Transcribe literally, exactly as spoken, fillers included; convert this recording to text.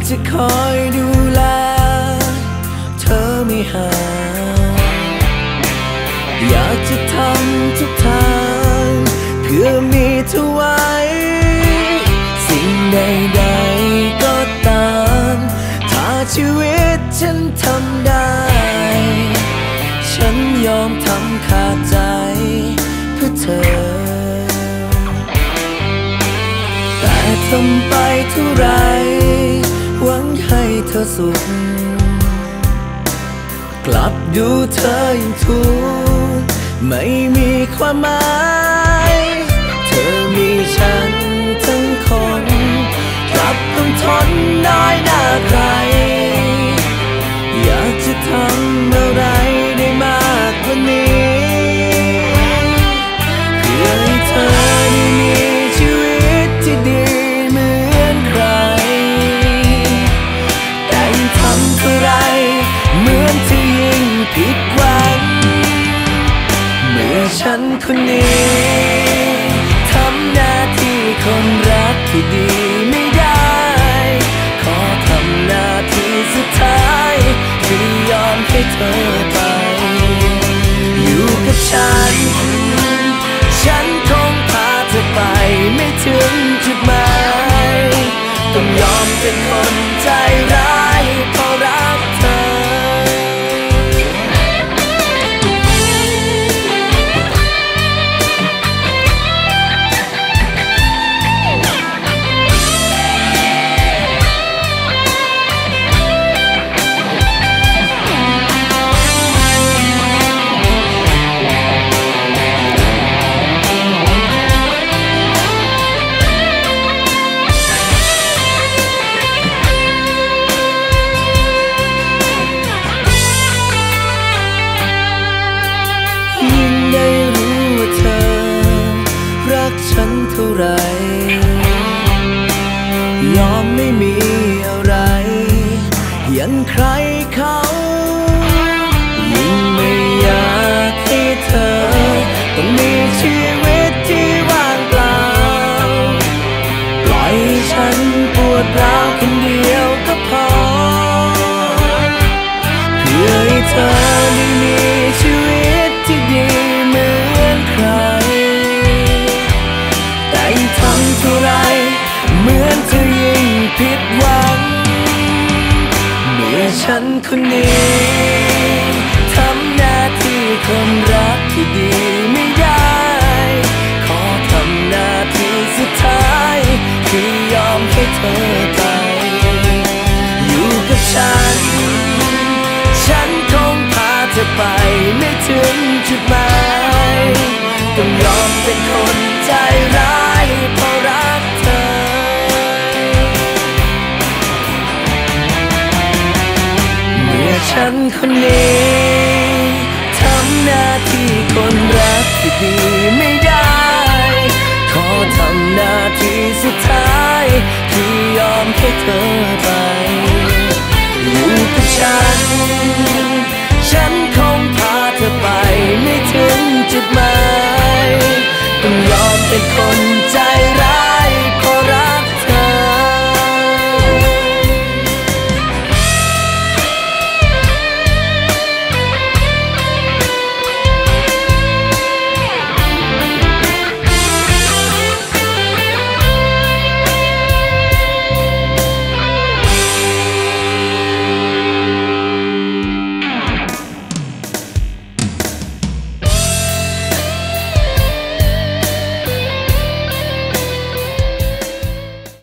จะคอยดูแลเธอไม่ห่างอยากจะทำทุกทางเพื่อมีเธอไว้สิ่งใดๆก็ตามถ้าชีวิตฉันทำได้ฉันยอมทำขาดใจเพื่อเธอแต่ทำไปเท่าไรหวังให้เธอสุขกลับดูเธอยังทุกข์ไม่มีความหมายเธอมีฉันทั้งคนกลับต้องทนน้อยหน้าใครอยากจะทำอะไรได้มากกว่านี้เพื่อให้เธอได้มีชีวิตที่ดีเหมือนใครแต่ยิ่งทำเท่าไรเหมือนที่ยิ่งผิดหวังเมื่อฉันคนนี้ทำหน้าที่คนรักที่ดีไม่ได้ขอทำหน้าที่สุดท้ายคือยอมให้เธอไปอยู่กับฉันฉันคงพาเธอไปไม่ถึงจุดหมายต้องยอมเป็นคนใจร้ายเพราะรักเธอฉันเท่าไรยอมไม่มีอะไรอย่างใครเขายิ่งไม่อยากให้เธอต้องมีชี